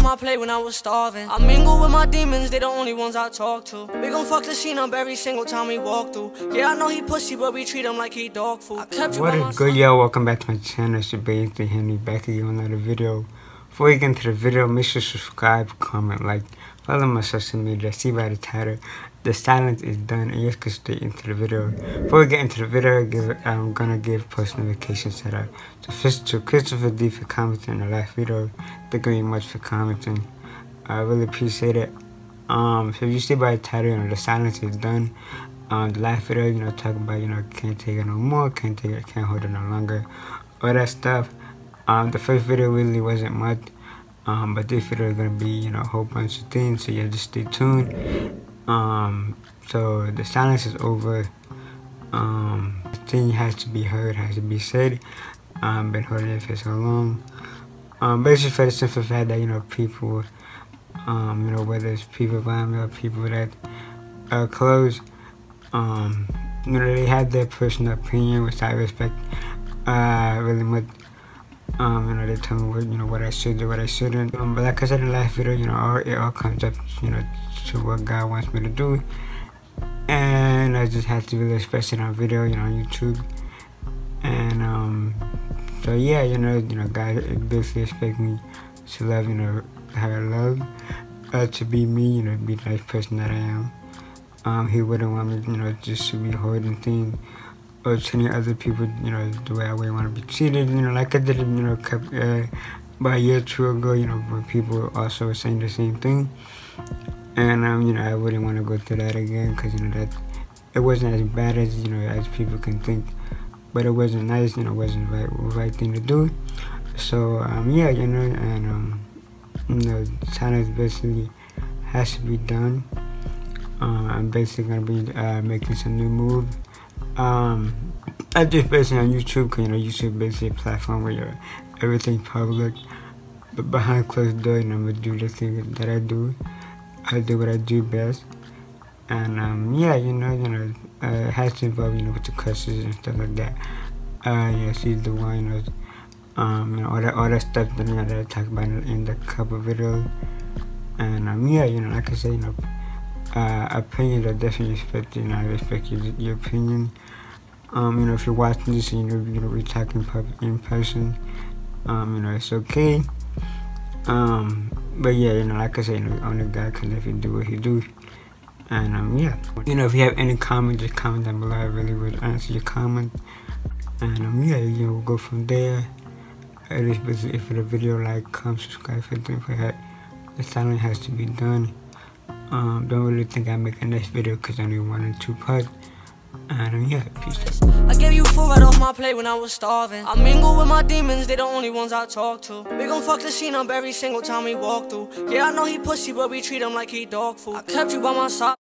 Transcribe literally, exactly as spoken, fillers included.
my plate when I was starving. I mingle with my demons, they the only ones I talk to. We gon' fuck the scene up every single time we walk through. Yeah, I know he pussy, but we treat him like he dog food. I kept you What by is my good, side. y'all? Welcome back to my channel. It's your boy Anthony Henry, back again with another video. Before we get into the video, make sure to subscribe, comment, like, follow my social media. See by the title, the silence is done, and let's get straight into the video. Before we get into the video, give, I'm gonna give post notification set up to, to Christopher D for commenting on the last video. Thank you very much for commenting. I really appreciate it. Um, so if you see by the title, you know, the silence is done. Um, the last video, you know, talk about, you know, can't take it no more, can't take it, can't hold it no longer, all that stuff. Um, the first video really wasn't much, um, but this video is gonna be, you know, a whole bunch of things, so yeah, just stay tuned. Um, so the silence is over. Um, the thing has to be heard, has to be said. Um, been holding it for so long. Um, basically for the simple fact that, you know, people, um, you know, whether it's people around me or people that are close, um, you know, they have their personal opinion, which I respect, uh, really much. Um, you know, they tell me what, you know, what I should do, what I shouldn't. Um, but like I said in the last video, you know, all, it all comes up, you know, to what God wants me to do. And I just had to really express it on video, you know, on YouTube. And, um, so yeah, you know, you know, God basically expect me to love, you know, how I love, uh, to be me, you know, be the nice person that I am. Um, he wouldn't want me, you know, just to be holding things or treating other people, you know, the way I would want to be treated, you know, like I did, you know, uh, about a year or two ago, you know, where people also were saying the same thing. And, um, you know, I wouldn't want to go through that again, because, you know, that it wasn't as bad as, you know, as people can think. But it wasn't nice, you know, it wasn't the right, right thing to do. So, um, yeah, you know, and, um, you know, silence basically has to be done. Uh, I'm basically going to be uh, making some new moves. Um, I just basically on YouTube, cause you know YouTube basically a platform where you're everything public, but behind closed doors, and I'm gonna do the thing that I do. I do what I do best, and um, yeah, you know, you know, uh, it has to involve, you know, with the curses and stuff like that. Uh, yeah, she's the one, you know, um, you know, all that, all that stuff that, you know, that I talk about in, in the couple videos, and um, yeah, you know, like I said, you know. Uh, opinions are definitely respected, and I respect your, your opinion. Um, you know, if you're watching this and you know, you know we're talking in person, um, you know, it's okay. Um, but yeah, you know, like I said, you know, only God can if you do what He do. And um, yeah, you know, if you have any comments, just comment down below. I really would answer your comment. And um, yeah, you know, we'll go from there. It is basically if the video, like, comment, subscribe, everything for that. The silence has to be done. Um, don't really think I make a next video because I only one and two parts. And um, yeah, peace. I gave you food right off my plate when I was starving. I mingle with my demons, they the only ones I talk to. We gon' fuck the scene up every single time we walk through. Yeah, I know he pussy, but we treat him like he dog food. I kept you by my side.